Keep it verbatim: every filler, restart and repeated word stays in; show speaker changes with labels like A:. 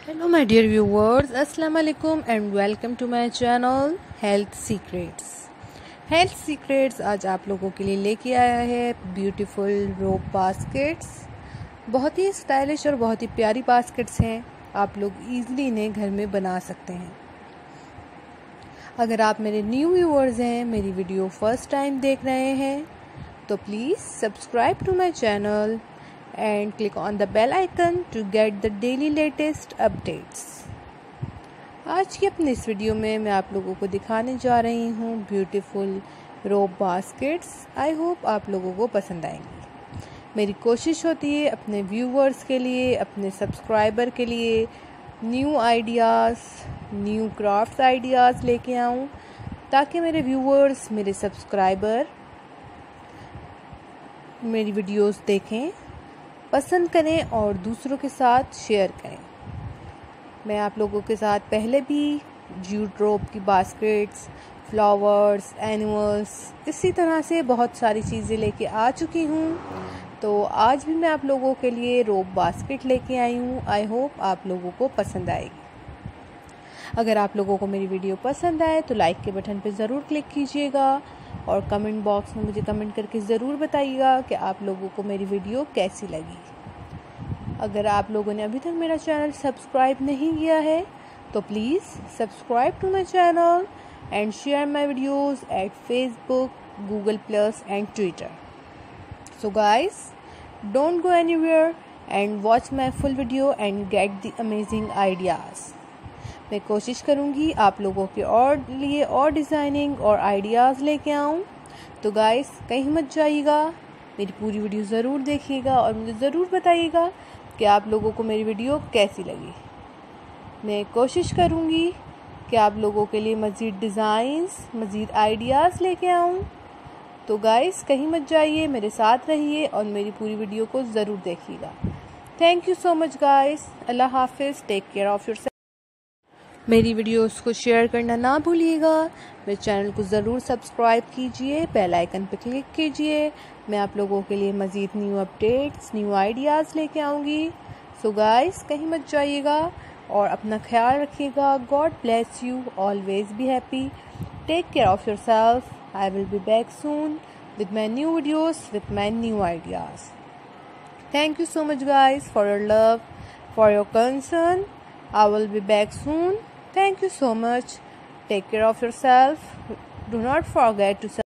A: Hello my dear viewers, Assalamu alaikum and welcome to my channel Health Secrets. Health Secrets आज आप लोगों के लिए लेके आया है ब्यूटीफुल रोप बास्केट्स। बहुत ही स्टाइलिश और बहुत ही प्यारी बास्केट्स हैं। आप लोग इजीली इन्हें घर में बना सकते हैं। अगर आप मेरे न्यू व्यूअर्स हैं, मेरी वीडियो फर्स्ट टाइम देख रहे हैं तो please subscribe to my channel and click on the bell icon to get the daily latest updates. आज की अपनी इस वीडियो में मैं आप लोगों को दिखाने जा रही हूँ beautiful rope baskets. I hope आप लोगों को पसंद आएंगी। मेरी कोशिश होती है अपने व्यूवर्स के लिए, अपने सब्सक्राइबर के लिए new ideas, new crafts ideas लेके आऊँ ताकि मेरे व्यूवर्स, मेरे सब्सक्राइबर मेरी वीडियोस देखें, पसंद करें और दूसरों के साथ शेयर करें। मैं आप लोगों के साथ पहले भी जूट रोप की बास्केट्स, फ्लावर्स, एनिमल्स, इसी तरह से बहुत सारी चीज़ें लेके आ चुकी हूँ। तो आज भी मैं आप लोगों के लिए रोप बास्केट लेके आई हूँ। आई होप आप लोगों को पसंद आएगी। अगर आप लोगों को मेरी वीडियो पसंद आए तो लाइक के बटन पर ज़रूर क्लिक कीजिएगा और कमेंट बॉक्स में मुझे कमेंट करके ज़रूर बताइएगा कि आप लोगों को मेरी वीडियो कैसी लगी। अगर आप लोगों ने अभी तक मेरा चैनल सब्सक्राइब नहीं किया है तो please subscribe to my channel and share my videos at Facebook, Google plus and Twitter. So guys, don't go anywhere and watch my full video and get the amazing ideas. मैं कोशिश करूँगी आप लोगों के और लिए और डिज़ाइनिंग और आइडियाज़ लेके आऊँ। तो गाइस, कहीं मत जाइएगा, मेरी पूरी वीडियो ज़रूर देखिएगा और मुझे ज़रूर बताइएगा कि आप लोगों को मेरी वीडियो कैसी लगी। मैं कोशिश करूँगी कि आप लोगों के लिए मज़ीद डिज़ाइंस, मज़ीद आइडियाज़ लेके आऊँ। तो गाइस, कहीं मत जाइए, मेरे साथ रहिए और मेरी पूरी वीडियो को ज़रूर देखिएगा। Thank you so much guys. अल्लाह हाफिज़। Take care of yourself. मेरी वीडियोस को शेयर करना ना भूलिएगा। मेरे चैनल को ज़रूर सब्सक्राइब कीजिए, बेल आइकन पर क्लिक कीजिए। मैं आप लोगों के लिए मज़ीद न्यू अपडेट्स, न्यू आइडियाज़ लेके आऊँगी। सो गाइस, कहीं मत जाइएगा और अपना ख्याल रखिएगा। God bless you, always be happy, take care of yourself. I will be back soon with my new videos, with my new ideas. Thank you so much guys for your love, for your concern. I will be back soon. Thank you so much. Take care of yourself. Do not forget to